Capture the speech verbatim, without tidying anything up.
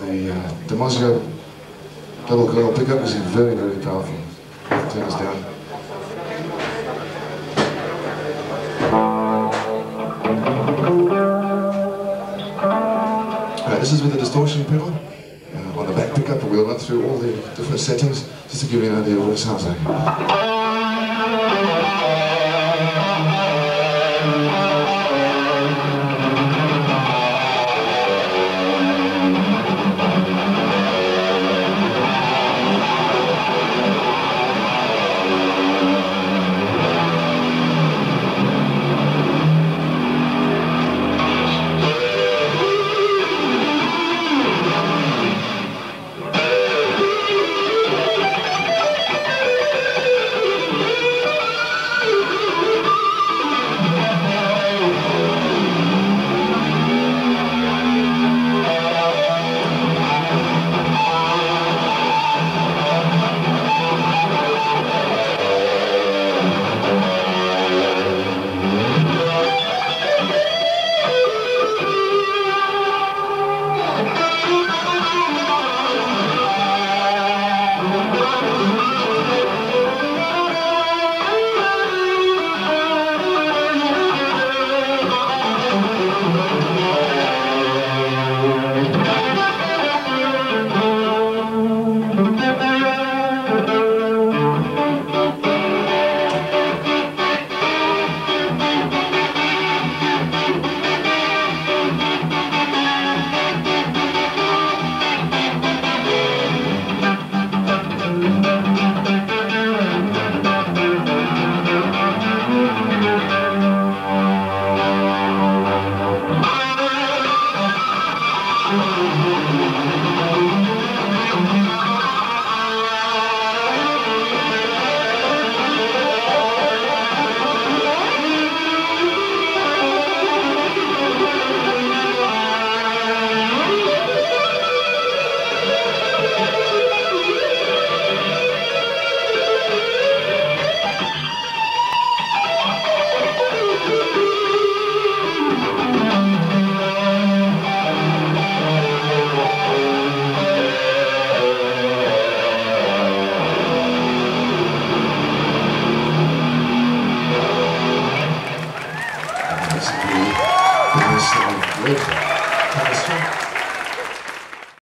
the uh, DiMaggio double coil pickup is very, very powerful. Turn this down. Alright, this is with the distortion pedal uh, on the back pickup, and we'll run through all the different settings just to give you an idea of what it sounds like.